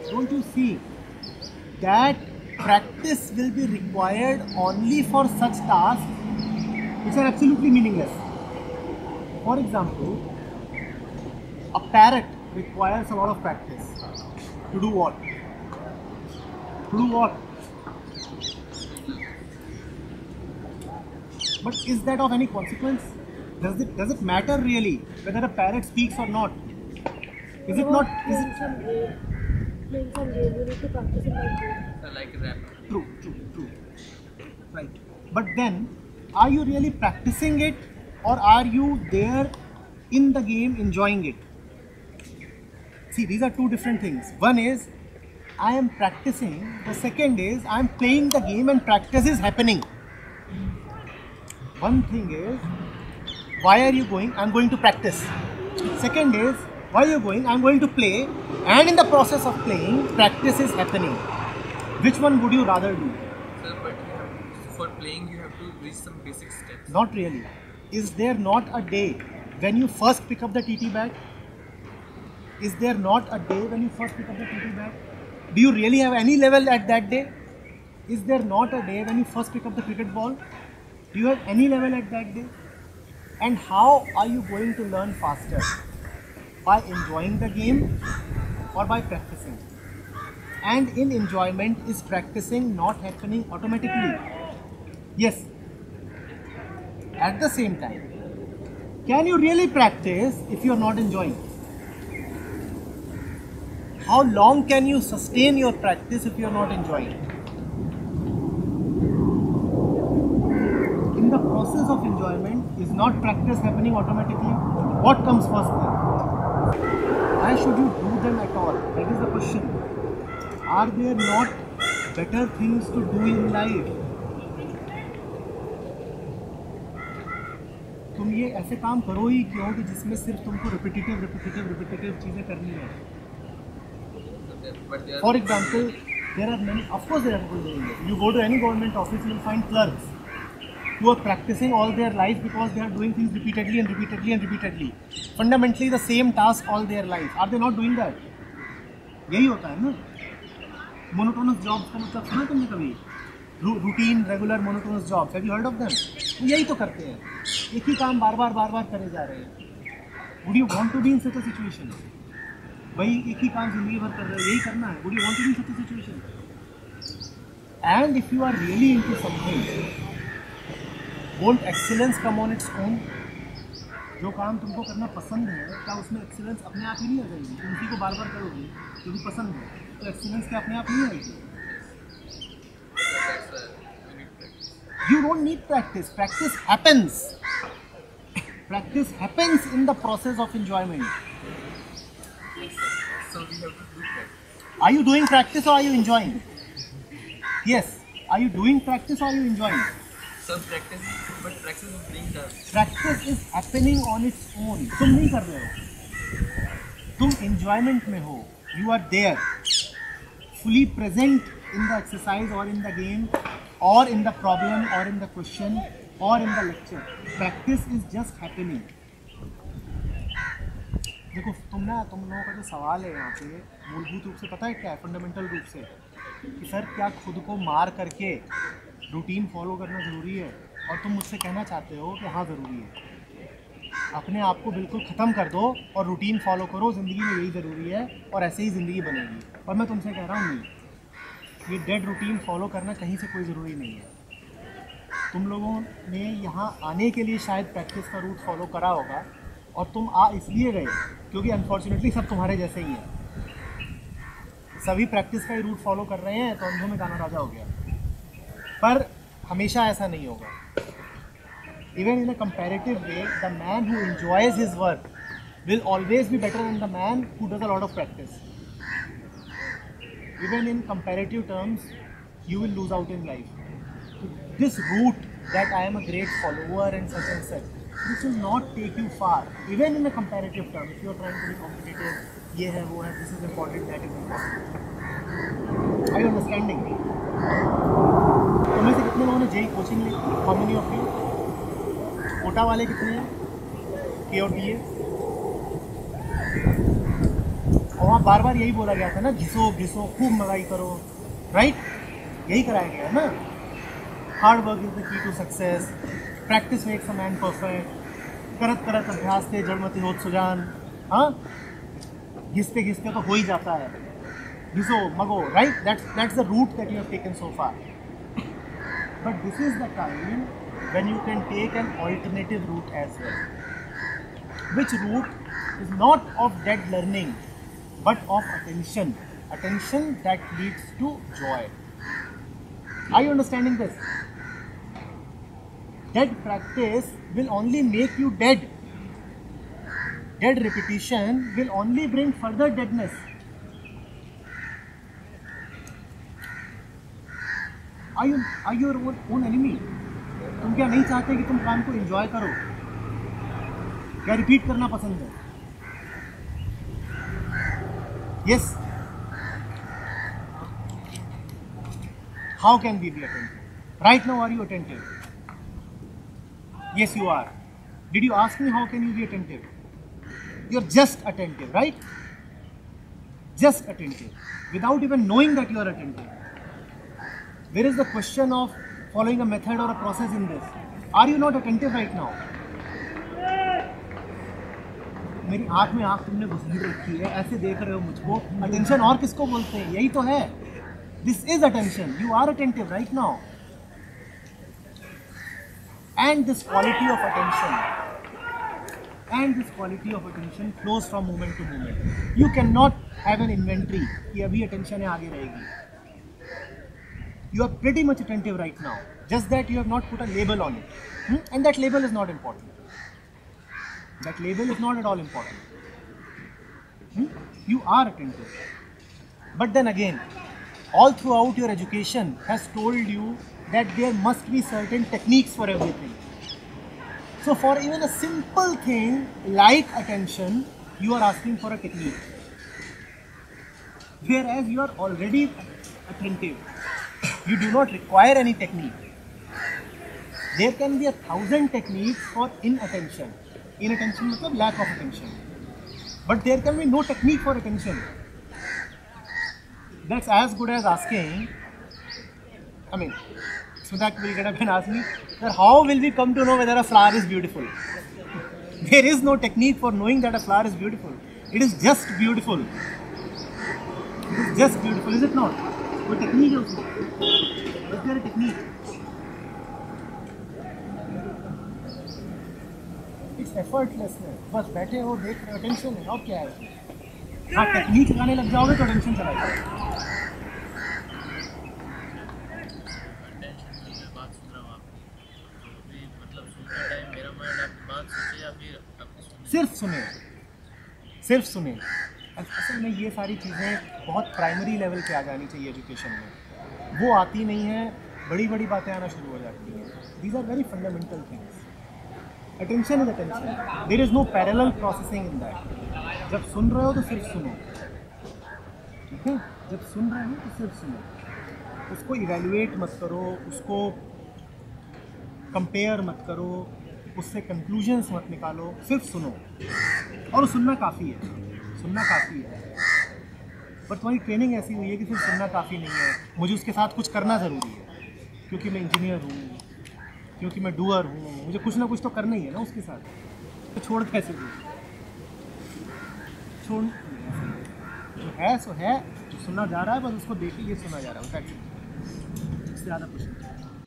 don't you see that practice will be required only for such tasks which are absolutely meaningless? For example, a parrot requires a lot of practice. To do what? To do what? But is that of any consequence? Does it matter really whether a parrot speaks or not? Is it not? Is it Playing some game, you need to practice in that game. Like rap. true. Right. But then, are you really practicing it, or are you there in the game enjoying it? See, these are two different things. One is I am practicing. The second is I am playing the game and practice is happening. One thing is, why are you going? I'm going to practice. Second is, why are you going? I'm going to play, and in the process of playing, practice is happening. Which one would you rather do? Sir, but for playing you have to reach some basic steps. Not really. Is there not a day when you first pick up the TT bag? Is there not a day when you first pick up the TT bag? Do you really have any level at that day? Is there not a day when you first pick up the cricket ball? Do you have any level at that day? And how are you going to learn faster? By enjoying the game or by practicing? And in enjoyment, is practicing not happening automatically? Yes. At the same time, can you really practice if you are not enjoying? How long can you sustain your practice if you are not enjoying? In the process of enjoyment, is not practice happening automatically? What comes first then? Why should you do them at all? That is the question. Are there not better things to do in life? तुम ये ऐसे काम करो ही क्यों कि जिसमें सिर्फ तुमको रिपीटेटिव चीज़ें करनी है. For example, there are many, of course there are people doing it. You go to any government office, you will find clerks who are practicing all their life because they are doing things repeatedly. Fundamentally the same task all their life. Are they not doing that? यही होता है ना. Monotonous jobs का मतलब सुना तुमने कभी? Routine, regular, monotonous jobs. Have you heard of them? यही तो करते हैं. एक ही काम बार बार करे जा रहे हैं. Would you want to be in such a situation? भाई एक ही काम जिंदगी भर कर रहे हो, यही करना है. Would you want to be in such a situation? And if you are really into something, won't excellence come on its own? जो काम तुमको करना पसंद है, क्या उसमें एक्सीलेंस अपने आप ही नहीं आ जाएगी? तुम उसी को बार बार करोगे क्योंकि पसंद है, तो एक्सीलेंस क्या अपने आप नहीं आएगी? You don't need practice. Practice happens. Practice happens in the process of enjoyment. So we have to do practice. Are you doing practice or are you enjoying? Yes. Are you doing practice or are you enjoying? Some practice, but practice is being done. Practice is happening on its own. तुम नहीं कर रहे हो. तुम enjoyment में हो. You are there, fully present in the exercise or in the game or in the problem or in the question or in the lecture. Practice is just happening. देखो तुम लोगों का जो सवाल है यहाँ पे मूलभूत रूप से पता है क्या है? फंडामेंटल रूप से कि सर क्या खुद को मार करके रूटीन फॉलो करना ज़रूरी है? और तुम मुझसे कहना चाहते हो कि हाँ ज़रूरी है. अपने आप को बिल्कुल ख़त्म कर दो और रूटीन फॉलो करो, ज़िंदगी में यही ज़रूरी है और ऐसे ही ज़िंदगी बनेगी. और मैं तुमसे कह रहा हूँ नहीं, ये डेड रूटीन फॉलो करना कहीं से कोई ज़रूरी नहीं है. तुम लोगों ने यहाँ आने के लिए शायद प्रैक्टिस का रूट फॉलो करा होगा और तुम आ इसलिए गए क्योंकि अनफॉर्चुनेटली सब तुम्हारे जैसे ही हैं. सभी प्रैक्टिस का ही रूट फॉलो कर रहे हैं तो अंधों में गाना राजा हो गया. पर हमेशा ऐसा नहीं होगा. Even in a comparative way, the man who enjoys his work will always be better than the man who does a lot of practice. Even in comparative terms, you will lose out in life. This route that I am a great follower and such, this will not take you far. Even in a comparative term, if you are trying to be competitive, ये है वो है, this is important, that is important. Are you understanding? तुम्हें से कितने लोगों ने JEE coaching ली? How many of you? Kota वाले कितने हैं? के और डी ए? और वहाँ बार बार यही बोला गया था ना, घिसो घिसो खूब मगाई करो, राइट? यही कराया गया है ना। Hard work is the key to success, practice makes a man perfect, करत करत अभ्यास से जड़मति होत सुजान। हाँ, घिसते घिसते तो हो ही जाता है, घिसो मगो, right? That's the route that you have taken so far. But this is the time when you can take an alternative route as well. Which route is not of dead learning, but of attention. Attention that leads to joy. Are you understanding this? Dead practice will only make you dead. Dead repetition will only bring further deadness. Are you your own enemy? तुम क्या नहीं चाहते कि तुम काम को enjoy करो? क्या रिपीट करना पसंद है? Yes. How can we be attentive? Right now, are you attentive? Yes, you are. Did you ask me how can you be attentive? You're just attentive, right? Just attentive, without even knowing that you are attentive. Where is the question of following a method or a process in this? Are you not attentive right now? मेरी आँख में आँख तुमने घुसेड़ रखी है, ऐसे देख रहे हो मुझको. अटेंशन और किसको बोलते हैं? यही तो है. This is attention. You are attentive right now. And this quality of attention flows from moment to moment. You cannot have an inventory कि अभी attention है, आगे रहेगी. You are pretty much attentive right now, just that you have not put a label on it. And that label is not important. That label is not at all important. You are attentive. But then again, all throughout your education has told you that there must be certain techniques for everything. So for even a simple thing like attention, you are asking for a technique. Whereas you are already attentive. You do not require any technique. There can be 1,000 techniques for inattention. Inattention means lack of attention. But there can be no technique for attention. That's as good as asking, Sudak will get up and ask me, sir, how will we come to know whether a flower is beautiful? There is no technique for knowing that a flower is beautiful. It is just beautiful. It is just beautiful, is it not? कोई technique है उसमें? Is there a technique? It's effortlessness. बस बैठे हो, देख रहे हो, tension है, और क्या है उसमें? हाँ, टेक्निक लगाने लग जाओगे तो टेंशन चला जाएगा. बात सुन रहा हूँ आप, अभी मतलब सुनते टाइम मेरा माइंड आपकी बात सोचे या फिर सिर्फ सुने. असल में ये सारी चीज़ें बहुत प्राइमरी लेवल पे आ जानी चाहिए एजुकेशन में. वो आती नहीं है, बड़ी बड़ी बातें आना शुरू हो जाती हैं. These are very fundamental things. Attention is attention. There is no parallel processing in that. जब सुन रहे हो तो सिर्फ सुनो, ठीक है? जब सुन रहे हो तो सिर्फ सुनो. उसको इवेल्युएट मत करो, उसको कंपेयर मत करो, उससे कंक्लूजन्स मत निकालो, सिर्फ सुनो. और सुनना काफ़ी है. पर तुम्हारी ट्रेनिंग ऐसी हुई है कि सिर्फ सुनना काफ़ी नहीं है. मुझे उसके साथ कुछ करना ज़रूरी है, क्योंकि मैं इंजीनियर हूँ, क्योंकि मैं डूअर हूँ. मुझे कुछ ना कुछ तो करना ही है ना उसके साथ. तो छोड़ कैसे दूँ? छोड़, जो है सो है, जो सुनना जा रहा है बस उसको देखिए, ये सुना जा रहा है. इससे ज़्यादा कुछ नहीं.